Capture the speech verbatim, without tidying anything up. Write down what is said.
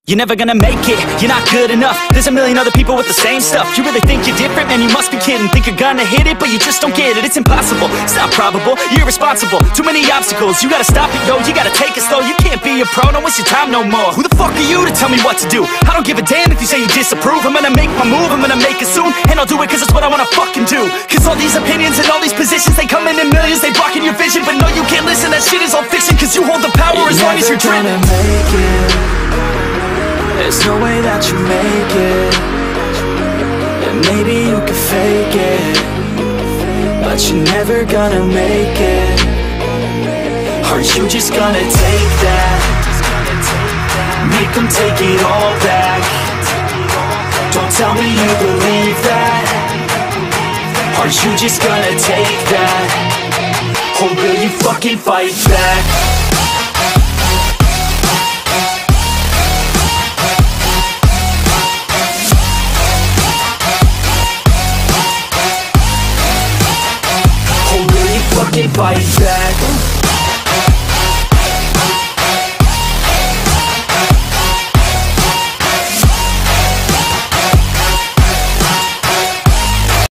You're never gonna make it, you're not good enough. There's a million other people with the same stuff. You really think you're different? Man, you must be kidding. Think you're gonna hit it, but you just don't get it. It's impossible, it's not probable, you're irresponsible. Too many obstacles, you gotta stop it, yo. You gotta take it slow, you can't be a pro. Don't waste your time no more. Who the fuck are you to tell me what to do? I don't give a damn if you say you disapprove. I'm gonna make my move, I'm gonna make it soon. And I'll do it cause it's what I wanna fucking do. Cause all these opinions and all these positions, they come in in millions. They blocking your vision, but no, you can't listen. That shit is all fiction, cause you hold the power you're as long as you're dreaming. There's no way that you make it. And maybe you can fake it, but you're never gonna make it. Are you just gonna take that? Make them take it all back. Don't tell me you believe that. Are you just gonna take that? Or will you fucking fight back? Fight back.